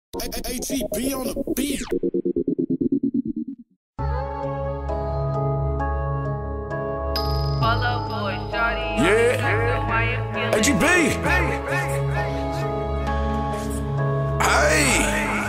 AGB on the beat. Follow boy, shawty. Yeah. AGB. Hey.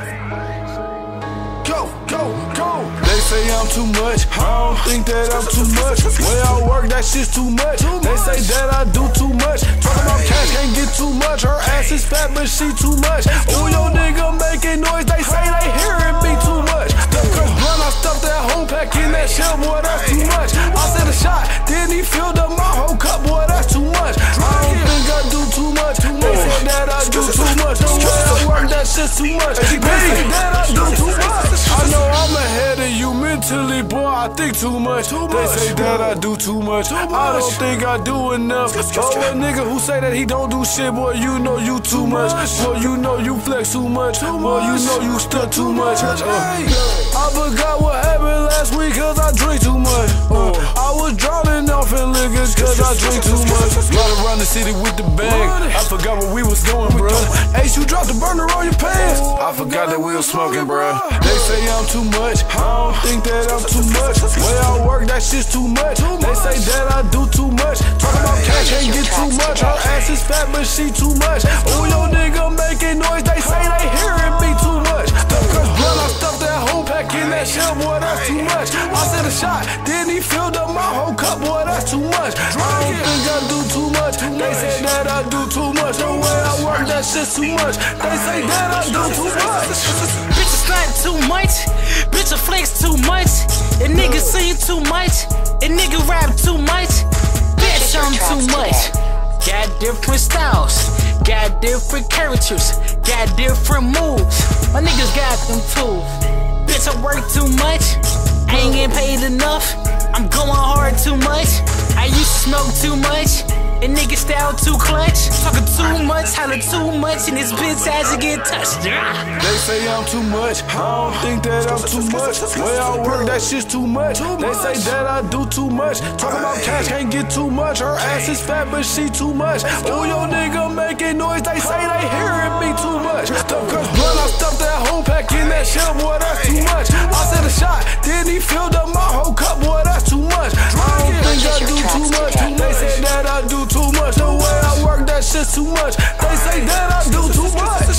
Go. They say I'm too much. I don't think that I'm too much. Way I work, that shit's too much. They say that I do too much. Talking about cash, can't get too much. Her ass is fat, but she too much. Ooh, your nigga making noise. They say they hearing me too much. Cause blunt, I stuffed that whole pack in that shell, boy, that's too much. I said a shot, then he filled up my whole cup, boy, that's too much. I don't think I do too much. They say that I do too much. The way I work, that shit's too much. They say that I do too much. I know I'm ahead of you mentally, boy, I think too much. They say that I do too much. I don't think I do enough. Oh, a nigga who say that he don't do shit, boy, you know you too much. Boy, you know you flex too much. Boy, you know you stuck too much. I forgot what happened last week cause I drink too much. I was drowning off in liquor cause I drink too much. Ride around the city with the bag. I forgot where we was going, bruh. Ace, you dropped the burner on your pants. I forgot that we was smoking, bruh. They say I'm too much. I don't think that I'm too much. Way I work, that shit's too much. They say that I do too much. Talking about cash, can't get too much. Her ass is fat, but she too much. Ooh, your nigga making noise. They say they hearing me too much. Cause blunt, I stuffed that whole pack in that shell, boy, that's too much. I said a shot, then he filled up my whole cup, boy, that's too much. I don't think I do too much. They say that I do too much. The way I work, that shit's too much. They say that I do too much. Bitch, it's not too much. Bitch, I flex too much. And nigga sing too much. And nigga rap too much. Bitch, I'm too much. Got different styles. Got different characters. Got different moves. My niggas got them tools. Bitch, I work too much. I ain't getting paid enough. I'm going hard too much. I used to smoke too much. And niggas style too clutch. Talking too much, holler too much. And this bitch has to get touched. They say I'm too much. I don't think that I'm too much. Way I work, that shit's too much. They say that I do too much. Talking about cash, can't get too much. Her ass is fat, but she too much. Ooh, your nigga making noise. They say they hearing me too much. Cause blunt, I stuffed that whole pack in that shell, boy, that's too much. I said a shot, then he filled up my whole cup, boy, that's too much. I don't think I do too much. They say that I do too much. The way I work, that shit's too much. They say that I do too much.